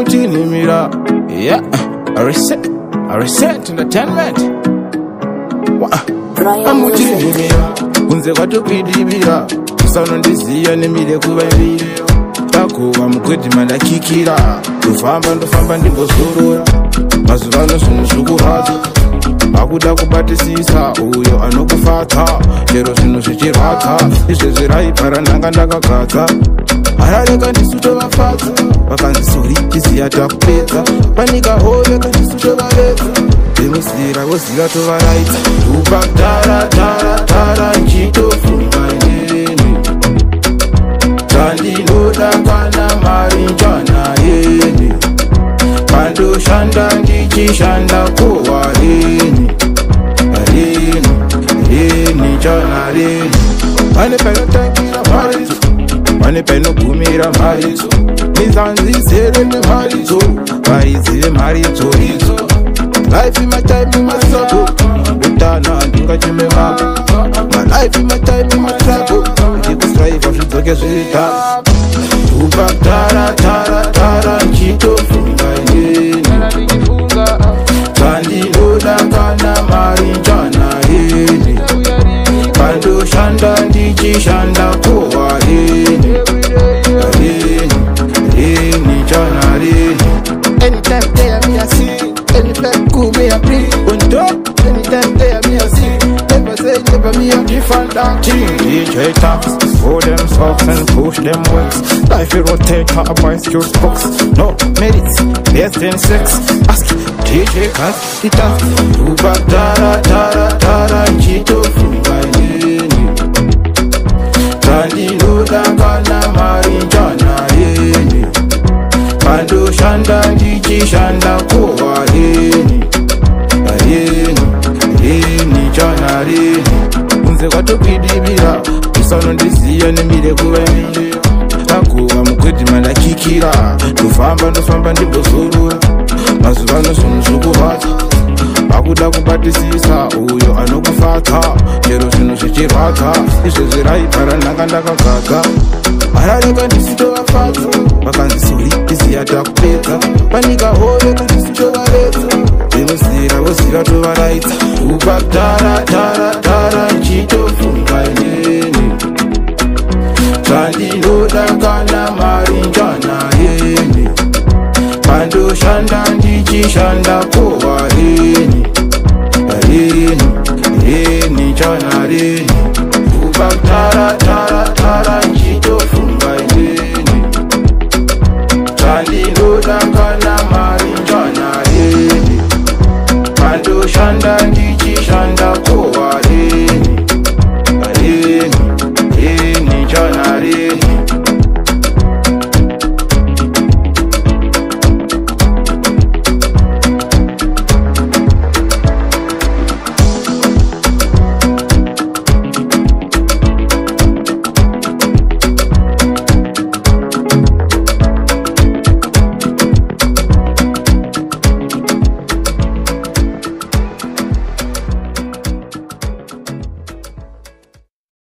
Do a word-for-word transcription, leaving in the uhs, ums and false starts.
Amutinimira, yeah, a reset, a reset entertainment. Amutinimira, unze watupidibira, usanondizia nemire kuvaivira. Takuva mukweti mandakikira, ndofamba ndofamba ndimbozorora. Mazuvano zvinhu zvokurwadza, akuda kubatisisa uyo anokufata. Chero zvinhu zvichirwadza, izvezvi raibvara ndanga ndakagadza. Harareka ndisu tovafadza, vakanzi sori tiziya takupedza. Panika hove kandisu tovavedza, vemusira voziva tovaraidza. Kubva kudhara dhara dhara nchitofunga neni, zvandinoda kana mari njana yeni. Pandoshanda ndichishanda kowa reni, reni, reni njana reni. Pane panotangira Mharidzo, pane penogumira Mharidzo. Mizanzizere neMharidzo, vaizive Mharidzo Risso. Life in my time in my struggle, utana ndingachime mako. My life in my time in my trouble, ndikustrive zvidzoke zvirita. Kubva kudhara dhara dhara nchitofunga neni, zvandinoda kana mari njana yeni. Pandoshanda ndichishanda kowa reni, reni, reni njana reni. Anytime there me I see, anytime cool me I breathe. On top, anytime there me I see. Never say never me a different acting. D J taps, for them socks and push them works. Life a rotator, a bicycle box. No merits, less than sex. Ask D J cats, the taps. Uba dara dara dara chito funga neni. Zvandinoda kana mari njana yeni. Pandoshanda ndichishanda kowa reni, reni, reni njana reni. Unze kwatopidibira, usanondiziya nemire kuvaivira. Takuva mukweti mandakikira, ndofamba ndofamba ndimbozorora. Mazuvano zvinhu zvokurwadza, akuda kubatisisa uyo anokufata. Chero zvinhu zvichirwadza, izvezvi raibvara ndanga ndakagadza. Harareka ndisu tovafadza, vakanzi sori tiziya takupedza. Panika hove kandisu tovavedza, vemusira voziva tovaraidza. Kubva kudhara dhara dhara nchitofunga neni, zvandinoda kana mari njana yeni. Pandoshanda ndichishanda kowa reni, reni, reni njana reni. Kubva kudhara dhara dhara nchitofunga neni, zvandinoda kana mari njana yeni. Pandoshanda ndichishanda kowa